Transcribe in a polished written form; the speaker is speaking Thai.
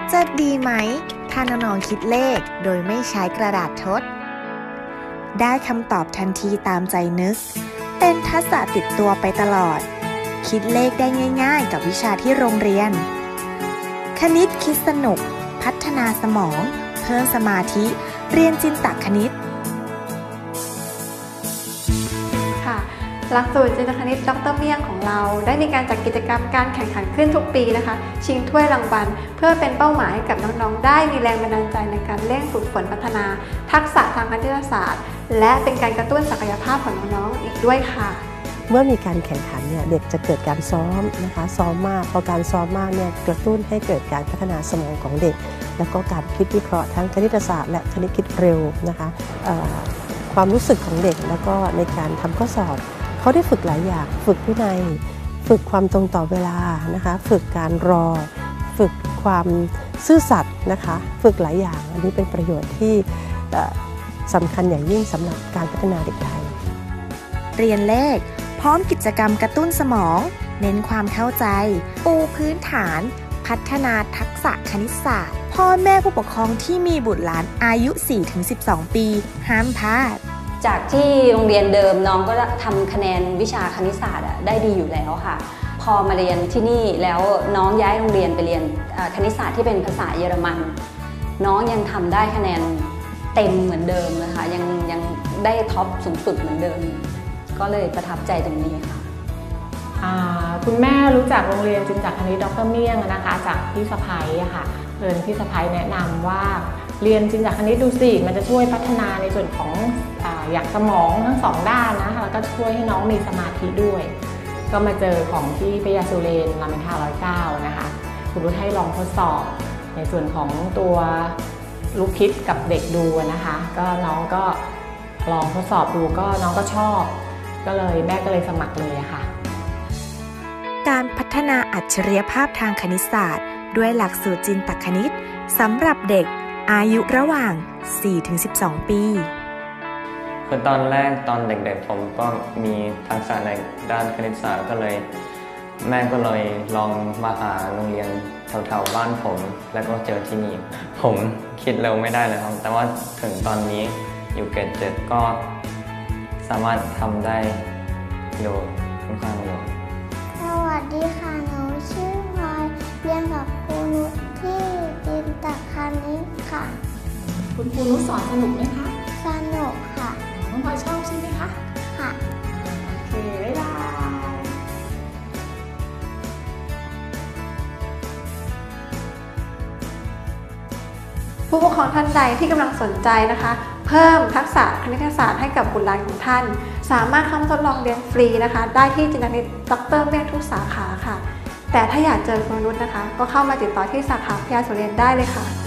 จะดีไหมถ้าน้องๆคิดเลขโดยไม่ใช้กระดาษทดได้คำตอบทันทีตามใจนึกเป็นทักษะติดตัวไปตลอดคิดเลขได้ง่ายๆกับวิชาที่โรงเรียนคณิตคิดสนุกพัฒนาสมองเพิ่มสมาธิเรียนจินตคณิตค่ะหลักสูตรจินตคณิตดร.เมี่ยงของเราได้มีการจัดกิจกรรมการแข่งขันขึ้นทุกปีนะคะชิงถ้วยรางวัลเพื่อเป็นเป้าหมายให้กับน้องๆได้มีแรงบันดาลใจในการเร่งฝึกฝนพัฒนาทักษะทางคณิตศาสตร์และเป็นการกระตุ้นศักยภาพของน้องๆอีกด้วยค่ะเมื่อมีการแข่งขันเนี่ยเด็กจะเกิดการซ้อมนะคะซ้อมมากพอการซ้อมมากเนี่ยกระตุ้นให้เกิดการพัฒนาสมองของเด็กแล้วก็การคิดวิเคราะห์ทั้งคณิตศาสตร์และคณิตคิดเร็วนะคะความรู้สึกของเด็กแล้วก็ในการทำข้อสอบเขาได้ฝึกหลายอย่างฝึกวินัยฝึกความตรงต่อเวลานะคะฝึกการรอฝึกความซื่อสัตย์นะคะฝึกหลายอย่างอันนี้เป็นประโยชน์ที่สำคัญอย่างยิ่งสำหรับการพัฒนาเด็กไทยเรียนเลขพร้อมกิจกรรมกระตุ้นสมองเน้นความเข้าใจปูพื้นฐานพัฒนาทักษะคณิตศาสตร์พ่อแม่ผู้ปกครองที่มีบุตรหลานอายุ 4-12 ปีห้ามพลาดจากที่โรงเรียนเดิมน้องก็ทำคะแนนวิชาคณิตศาสตร์ได้ดีอยู่แล้วค่ะพอมาเรียนที่นี่แล้วน้องย้ายโรงเรียนไปเรียนคณิตศาสตร์ที่เป็นภาษาเยอรมันน้องยังทำได้คะแนนเต็มเหมือนเดิมนะคะยังได้ท็อปสูงสุดเหมือนเดิมก็เลยประทับใจตรงนี้ค่ะคุณแม่รู้จักโรงเรียนจินตคณิตดร.เมี่ยงนะคะจากพี่สะใภ้ค่ะพี่สะใภ้แนะนำว่าเรียนจินตคณิตดูสิมันจะช่วยพัฒนาในส่วนของอย่างสมองทั้งสองด้านนะคะแล้วก็ช่วยให้น้องมีสมาธิด้วยก็มาเจอของที่พยาสุเรนรามอินทรา109นะคะคุณรุ่ให้ลองทดสอบในส่วนของตัวลูกคิดกับเด็กดูนะคะก็น้องก็ลองทดสอบดูก็น้องก็ชอบก็เลยแม่ก็เลยสมัครเลยค่ะการพัฒนาอัจฉริยภาพทางคณิตศาสตร์ด้วยหลักสูตรจินตคณิตสำหรับเด็กอายุระหว่าง 4-12 ปีคือตอนแรกตอนเด็กๆผมก็มีทักษะในด้านคณิตศาสตร์ก็เลยแม่ก็เลยลองมาหาโรงเรียนแถวๆบ้านผมแล้วก็เจอที่นี่ผมคิดเร็วไม่ได้เลยครับแต่ว่าถึงตอนนี้อยู่เกรด 7ก็สามารถทำได้เร็วค่อนข้างเร็วสวัสดีค่ะหนูชื่อพลอยเรียนกับครูนุชที่จินตคณิตค่ะคุณครูนุชสอนสนุกไหมคะสนุกค่ะน้องพลอยชอบใช่ไหมคะค่ะโอเคบ๊ายบายผู้ปกครองท่านใดที่กำลังสนใจนะคะเพิ่มทักษะคณิตศาสตร์ให้กับบุตรหลานของท่านสามารถเข้าทดลองเรียนฟรีนะคะได้ที่จินตคณิตดร.เมี่ยงทุกสาขาค่ะแต่ถ้าอยากเจอคุณนุชนะคะก็เข้ามาติดต่อที่สาขาพยาสุเรนได้เลยค่ะ